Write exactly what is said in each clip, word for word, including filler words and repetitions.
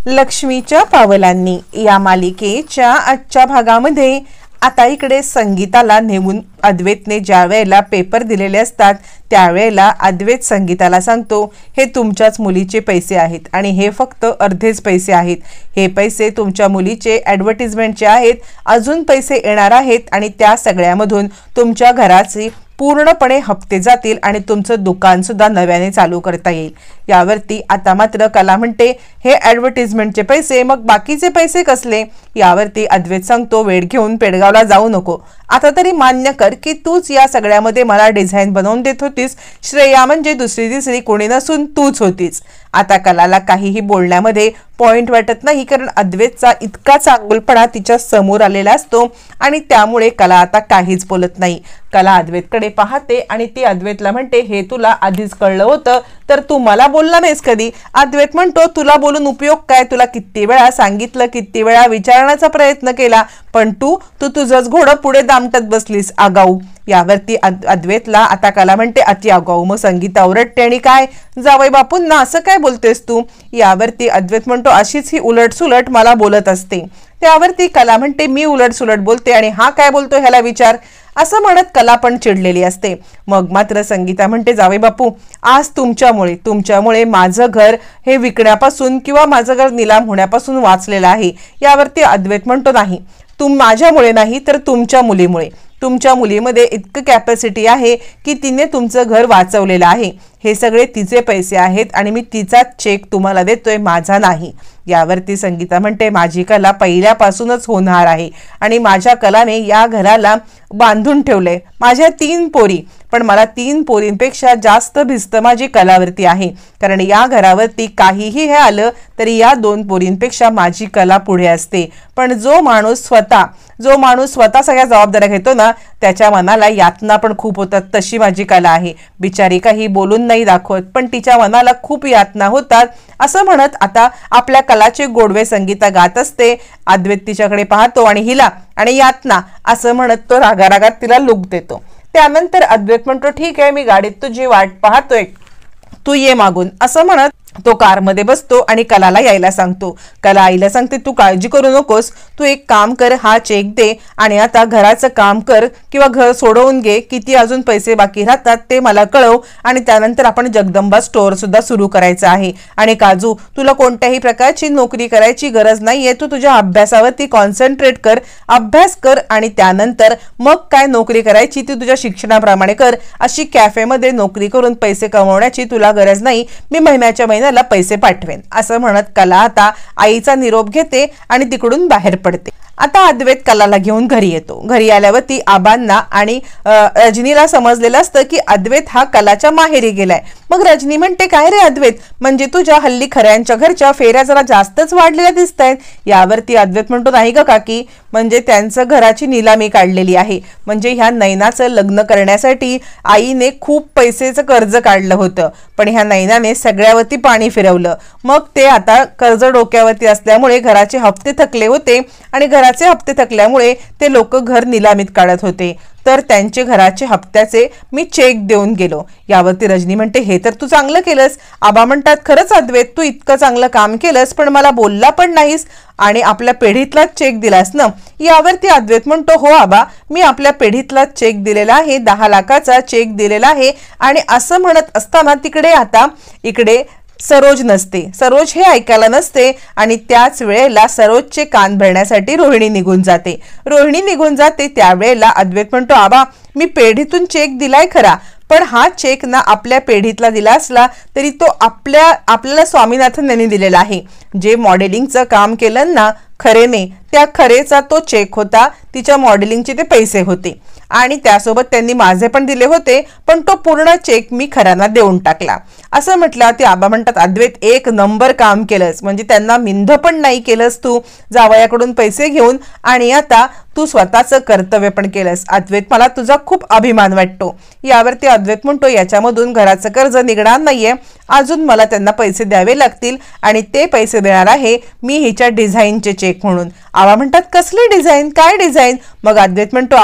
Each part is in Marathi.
लक्ष्मीच्या पावलांनी या मालिकेच्या आजच्या भागामध्ये आता इकडे संगीताला नेऊन अद्वैतने ज्या वेळेला पेपर दिलेले असतात त्यावेळेला अद्वैत संगीताला सांगतो, हे तुमच्याच मुलीचे पैसे आहेत आणि हे फक्त अर्धेच पैसे आहेत. हे पैसे तुमच्या मुलीचे ॲडव्हर्टिजमेंटचे आहेत. अजून पैसे येणार आहेत आणि त्या सगळ्यामधून तुमच्या घराची पूर्णपणे हप्ते जातील आणि तुमचं दुकान सुद्धा नव्याने चालू करता येईल. यावरती आता मात्र कला म्हणते, हे ॲडव्हर्टिजमेंटचे पैसे, मग बाकीचे पैसे कसले? यावरती अद्वैत सांगतो, वेळ घेऊन पेडगावला जाऊ नको. आता तरी मान्य कर की तूच या सगळ्यामध्ये मला डिझाईन बनवून देत होतीस. श्रेया म्हणजे दुसरी तिसरी कोणी नसून तूच होतीस. आता कलाला काहीही बोलण्यामध्ये पॉइंट वाटत नाही, कारण अद्वैतचा इतका चांगुलपणा तिच्या समोर आलेला असतो आणि त्यामुळे कला आता काहीच बोलत नाही. कला अद्वैतकडे पाहते आणि ती अद्वैतला म्हणते, हे तुला आधीच कळलं होतं तर तू मला बोलला नाहीस कधी? अद्वैत म्हणतो, तुला बोलून उपयोग काय? तुला किती वेळा सांगितलं, किती वेळा विचारण्याचा प्रयत्न केला, पण तू तू तुझंच घोडं पुढे दामटत बसलीस, आगाऊ. यावरती अद्वैतला आता कला म्हणते, अति आगाऊ. मग संगीता ओरडते, आणि काय जावई बापूंना असं काय बोलतेस तू? यावरती अद्वैत म्हणतो, अशीच ही उलट सुलट मला बोलत असते. त्यावरती कला म्हणते, मी उलट सुलट बोलते आणि हा काय बोलतो ह्याला विचार, असं म्हणत कला पण चिडलेली असते. मग मात्र संगीता म्हणते, जावई बापू, आज तुमच्यामुळे तुमच्यामुळे माझं घर हे विकण्यापासून किंवा माझं घर निलाम होण्यापासून वाचलेलं आहे. यावरती अद्वैत म्हणतो, नाही, तुम माझ्यामुळे नाही तर तुमच्या मुलीमुळे. तुमच्या मुलीमध्ये इतकं कॅपॅसिटी आहे की तिने तुमचं घर वाचवलेलं आहे. हे सगळे तिचे पैसे आहेत आणि मी तिचाच चेक तुम्हाला देतोय, माझा नाही. यावरती संगीता म्हणते, माझी कला पहिल्यापासूनच होणार आहे आणि माझ्या कलाने या घराला बांधून ठेवलंय. माझ्या तीन पोरी, पण मला तीन पोरींपेक्षा जास्त भिस्त माझी कलावरती आहे, कारण या घरावरती काहीही हे आलं तरी या दोन पोरींपेक्षा माझी कला पुढे असते. पण जो माणूस स्वतः जो माणूस स्वतः सगळ्या जबाबदाऱ्या घेतो ना, त्याच्या मनाला यातना पण खूप होतात. तशी माझी कला आहे. बिचारी काही बोलून नाही दाखवत, पण तिच्या मनाला खूप यातना होतात. असं म्हणत आता आपल्या कलाचे गोडवे संगीता गात असते. अद्वैत तिच्याकडे पाहतो आणि हिला आणि यातना असं म्हणत तो रागारागात तिला लुक देतो. त्यानंतर अद्वैत म्हणतो, ठीक आहे, मी गाडीत तुझी वाट पाहतोय, तू ये मागून. असं म्हणत तो कारमध्ये बसतो आणि कलाला यायला सांगतो. कला आईला सांगते, तू काळजी करू नकोस, तू एक काम कर, हा चेक दे आणि आता घराचं काम कर किंवा घर सोडवून घे. किती अजून पैसे बाकी राहतात ते मला कळव आणि त्यानंतर आपण जगदंबा स्टोअर सुद्धा सुरू करायचं आहे. आणि काजू, तुला कोणत्याही प्रकारची नोकरी करायची गरज नाहीये. तू तुझ्या अभ्यासावरती कॉन्सन्ट्रेट कर, अभ्यास कर आणि त्यानंतर मग काय नोकरी करायची ती तुझ्या शिक्षणाप्रमाणे कर. अशी कॅफेमध्ये नोकरी करून पैसे कमवण्याची तुला गरज नाही. मी महिन्याच्या महिन्याला पैसे पाठवेन. असं म्हणत कला आता आईचा निरोप घेते आणि तिकडून बाहेर पडते. आता अद्वैत कलाला घेऊन घरी येतो. घरी आल्यावरती आबांना आणि रजनीला समजलेलं असतं की अद्वैत हा कलाच्या माहेरी गेलाय. मग रजनी म्हणते, काय रे अद्वैत, म्हणजे तुझ्या हल्ली खऱ्यांच्या घरच्या फेऱ्या जरा जास्तच वाढलेल्या दिसत आहेत. यावरती अद्वैत म्हणतो, नाही ग काकी, म्हणजे त्यांचं घराची निलामी काढलेली आहे. म्हणजे ह्या नैनाचं लग्न करण्यासाठी आईने खूप पैसेचं कर्ज काढलं होतं, पण ह्या नैनाने सगळ्यावरती पाणी फिरवलं. मग ते आता कर्ज डोक्यावरती असल्यामुळे घराचे हप्ते थकले होते आणि घराचे हप्ते थकल्यामुळे ते लोक घर निलामीत काढत होते, तर त्यांचे घराचे हप्त्याचे मी चेक देऊन गेलो. यावरती रजनी म्हणते, हे तर तू चांगलं केलंस. आबा म्हणतात, खरंच अद्वैत, तू इतकं चांगलं काम केलंस, पण मला बोलला पण नाहीस आणि आपल्या पेढीतलाच चेक दिलास ना? यावरती अद्वैत म्हणतो, हो आबा, मी आपल्या पेढीतलाच चेक दिलेला आहे, दहा लाखाचा चेक दिलेला आहे. आणि असं म्हणत असताना तिकडे आता इकडे सरोज नसते. सरोज हे ऐकायला नसते आणि त्याच वेळेला सरोजचे कान भरण्यासाठी रोहिणी निघून जाते. रोहिणी निघून जाते त्यावेळेला अद्वैत म्हणतो, आबा, मी पेढीतून चेक दिलाय खरा, पण हा चेक ना आपल्या पेढीतला दिला असला तरी तो आपल्या आपल्याला स्वामीनाथन यांनी दिलेला आहे. जे मॉडेलिंगचं काम केलं ना खरेने, त्या खरेचा तो चेक होता. तिच्या मॉडेलिंगचे ते पैसे होते आणि त्यासोबत त्यांनी माझे पण दिले होते, पण तो पूर्ण चेक मी खऱ्यांना देऊन टाकला. असं म्हटलं ते आबा म्हणतात, अद्वैत, एक नंबर काम केलंस, म्हणजे त्यांना मिंध पण नाही केलंस तू जावयाकडून पैसे घेऊन आणि आता तू स्वतःचं कर्तव्य पण केलंस. अद्वैत, मला तुझा खूप अभिमान वाटतो. यावरती अद्वैत म्हणतो, याच्यामधून घराचं कर्ज निघणार नाहीये, अजून मला त्यांना पैसे द्यावे लागतील आणि ते पैसे देणार आहे मी हिच्या डिझाईनचे चेक म्हणून. आबा म्हणतात, कसली डिझाईन, काय डिझाईन? मग अद्वैत म्हणतो, आबा,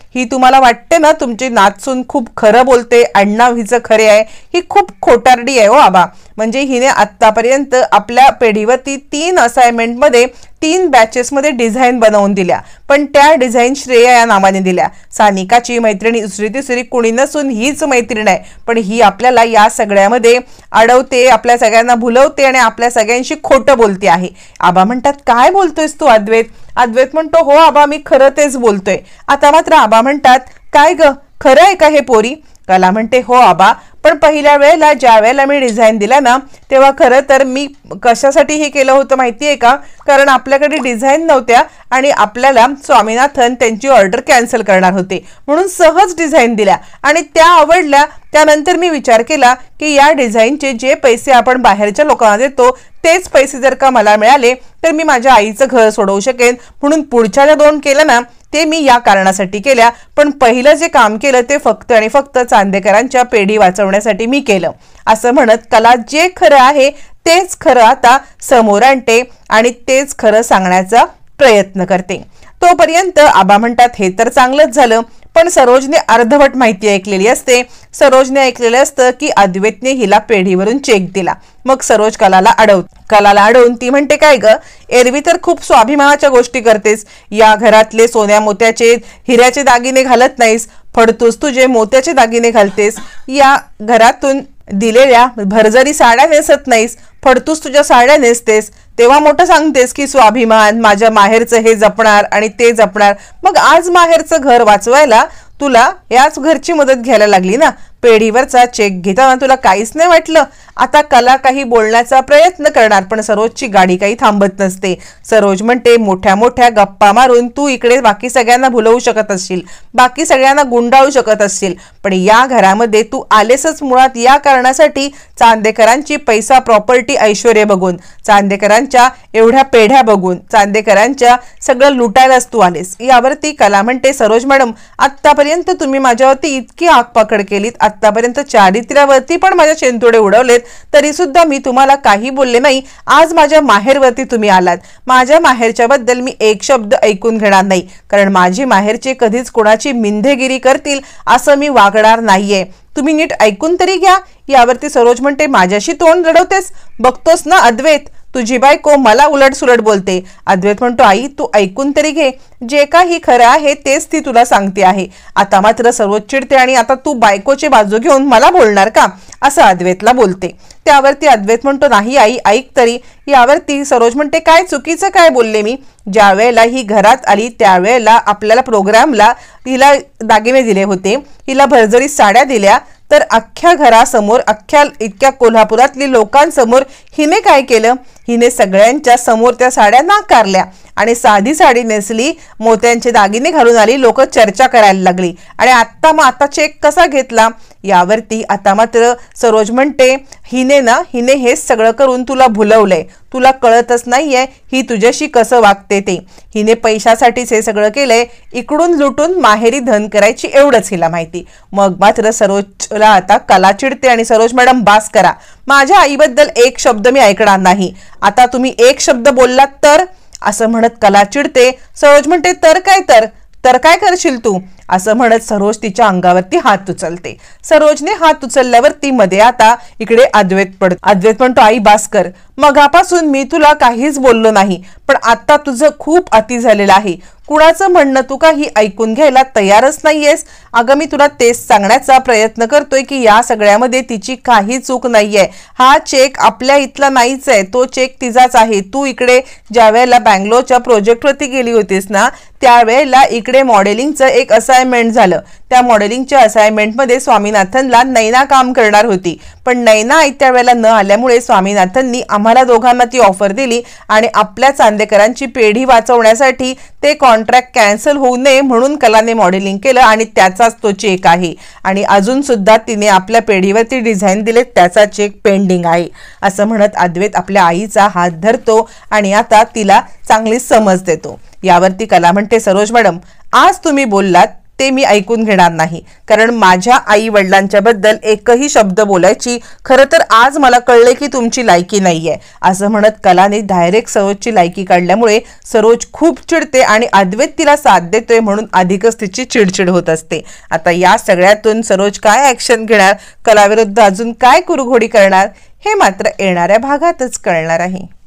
ही तुम्हाला वाटते ना तुमची नातसून खूप खरं बोलते, आडनाव हिचं खरे आहे, ही खूप खोटारडी आहे हो आबा. म्हणजे हिने आतापर्यंत आपल्या पेढीवरती तीन असाइनमेंटमध्ये तीन बॅचेसमध्ये डिझाईन बनवून दिल्या, पण त्या डिझाईन श्रेया या नावाने दिल्या. सानिकाची मैत्रिणी दुसरी तिसरी कुणी नसून हीच मैत्रीण आहे, पण ही आपल्याला या सगळ्यामध्ये अडवते, आपल्या सगळ्यांना भुलवते आणि आपल्या सगळ्यांशी खोटं बोलते आहे. आबा म्हणतात काय बोलतोयस तू अद्वैत? अद्वैत म्हणतो हो आबा मी खरं तेच बोलतोय. आता मात्र आबा म्हणतात काय ग खरं आहे का हे पोरी? कला म्हणते हो आबा, पण पहिल्या वेळेला ज्या वेळेला मी डिझाईन दिला ना तेव्हा खरं तर मी कशासाठी हे केलं होतं माहिती आहे का? कारण आपल्याकडे डिझाईन नव्हत्या आणि आपल्याला स्वामीनाथन त्यांची ऑर्डर कॅन्सल करणार होते, म्हणून सहज डिझाईन दिल्या आणि त्या आवडल्या. त्यानंतर मी विचार केला की या डिझाईनचे जे पैसे आपण बाहेरच्या लोकांना देतो तेच पैसे जर का मला मिळाले तर मी माझ्या आईचं घर सोडवू शकेन, म्हणून पुढच्या ज्या दोन केलं ना ते मी या कारणासाठी केल्या. पण पहिलं जे काम केलं ते फक्त आणि फक्त चांदेकरांच्या पेढी वाचवण्यासाठी मी केलं. असं म्हणत कला जे खरं आहे तेच खरं आता समोर आणते आणि तेच खरं सांगण्याचा प्रयत्न करते. तोपर्यंत आबा म्हणतात हे तर चांगलंच झालं, पण सरोजने अर्धवट माहिती ऐकलेली असते. सरोजने ऐकलेलं असतं की अद्वैतने हिला पेढीवरून चेक दिला. मग सरोज कलाला अडव कलाला अडवून ती म्हणते काय ग, एरवी तर खूप स्वाभिमानाच्या गोष्टी करतेस, या घरातले सोन्या मोत्याचे हिऱ्याचे दागिने घालत नाहीस, फडतूस तुझे मोत्याचे दागिने घालतेस, या घरातून दिलेल्या भरजरी साड्या नेसत नाहीस, फडतूस तुझ्या साड्या नेसतेस, तेव्हा मोठं सांगतेस की स्वाभिमान माझ्या माहेरचं हे जपणार आणि ते जपणार. मग आज माहेरचं घर वाचवायला तुला याच घरची मदत घ्यायला लागली ना. पेढीवरचा चेक घेताना तुला काहीच नाही वाटलं. आता कला काही बोलण्याचा प्रयत्न करणार पण सरोजची गाडी काही थांबत नसते. सरोज म्हणते मोठ्या मोठ्या गप्पा मारून तू इकडे बाकी सगळ्यांना भुलवू शकत असशील, बाकी सगळ्यांना गुंडाळू शकत असशील, पण या घरामध्ये तू आलेसच मुळात या कारणासाठी चांदेकरांची पैसा प्रॉपर्टी ऐश्वर्य बघून, चांदेकरांच्या एवढ्या पेढ्या बघून, चांदेकरांच्या सगळं लुटायलाच तू आलेस. यावरती कला म्हणते सरोज मॅडम आतापर्यंत तुम्ही माझ्यावरती इतकी आगपाखड केलीत, आतापर्यंत चारित्र्यावरती पण माझ्या शेंतोडे उडवलेत, तरी सुद्धा मी तुम्हाला काही बोलले नाही. आज माझ्या माहेरवरती तुम्ही आलात, माझ्या माहेरच्या बद्दल मी एक शब्द ऐकून घेणार नाही, कारण माझी माहेरचे कधीच कोणाची मिंधेगिरी करतील असं मी वागणार नाहीये. तुम्ही नीट ऐकून तरी घ्या. यावरती सरोज म्हणते माझ्याशी तोंड लढवतेस, बघतोस ना अद्वैत तुझी बायको मला उलट सुलट बोलते. अद्वैत म्हणतो आई तू ऐकून तरी घे, जे काही खरं आहे तेच ती तुला सांगते आहे. आता मात्र सरोज चिडते आणि आता तू बायकोची बाजू घेऊन मला बोलणार का असं अद्वैतला बोलते. त्यावरती अद्वैत म्हणतो नाही आई ऐक तरी. यावरती सरोज म्हणते काय चुकीचं काय बोलले मी? ज्या वेळेला ही घरात आली त्यावेळेला आपल्याला प्रोग्रामला हिला दागिने दिले होते, हिला भरजरी साड्या दिल्या, तर अख्ख्या घरासमोर अख्ख्या इतक्या कोल्हापुरातली लोकांसमोर हिने काय केलं? हिने सगळ्यांच्या समोर त्या साड्या नाकारल्या आणि साधी साडी नेसली, मोत्यांचे दागिने घालून आली, लोक चर्चा करायला लागली आणि आत्ता मग आता चेक कसा घेतला? यावरती आता मात्र सरोज म्हणते हिने ना हिने हे सगळं करून तुला भुलवलंय, तुला कळतच नाहीये ही तुझ्याशी कसं वागते ते. हिने पैशासाठीच हे सगळं केलंय, इकडून लुटून माहेरी धन करायची एवढंच हिला माहिती. मग मात्र सरोजला आता कला चिडते आणि सरोज मॅडम बास करा, माझ्या आईबद्दल एक शब्द मी ऐकणार नाही. आता तुम्ही एक शब्द बोललात तर, असं म्हणत कला चिडते. सरोज म्हणते तर काय तर तर काय करशील तू असं म्हणत सरोज तिच्या अंगावरती हात उचलते. सरोजने हात उचलल्यावरती मध्ये आता इकडे अद्वैत पडत. अद्वैत म्हणतो आई बास कर, मगापासून मी तुला काहीच बोललो नाही, पण आता तुझं खूप अति झालेलं आहे. कुणाचं म्हणणं तू काही ऐकून घ्यायला तयारच नाहीयेस. अगं मी तुला तेच सांगण्याचा प्रयत्न करतोय की या सगळ्यामध्ये तिची काही चूक नाहीये. हा चेक आपल्या इथला नाहीच आहे, तो चेक तिचाच आहे. तू इकडे ज्या वेळेला बँगलोरच्या प्रोजेक्टवरती गेली होतीस ना त्यावेळेला इकडे मॉडेलिंगचं एक असाइनमेंट झालं. त्या मॉडेलिंगच्या असाइनमेंटमध्ये स्वामीनाथनला नैना काम करणार होती, पण नैना आयत्या वेळेला न आल्यामुळे स्वामीनाथननी आम्हाला दोघांना ती ऑफर दिली आणि आपल्या चांदेकरांची पेढी वाचवण्यासाठी ते कॉन्ट्रॅक्ट कॅन्सल होऊ नये म्हणून कलाने मॉडेलिंग केलं आणि त्याचाच तो चेक आहे. आणि अजून सुद्धा तिने आपल्या पेढीवरती डिझाईन दिले, त्याचा चेक पेंडिंग आहे. असं म्हणत अद्वैत आपल्या आईचा हात धरतो आणि आता तिला चांगली समज देतो. यावरती कला म्हणते सरोज मॅडम आज तुम्ही बोललात ते मी ऐकून घेणार नाही, कारण माझ्या आई वडिलांच्या बद्दल एकही शब्द बोलायची खरं तर आज मला कळले की तुमची लायकी नाहीये, असं म्हणत कलाने डायरेक्ट सरोजची लायकी काढल्यामुळे सरोज खूप चिडते आणि अद्वैत तिला साथ देतोय म्हणून अधिकच तिची चिडचिड होत असते। आता या सगळ्यातून सरोज काय ऍक्शन घेणार, कलाविरुद्ध अजून काय कुरघोडी करणार, हे मात्र येणाऱ्या भागातच कळणार आहे।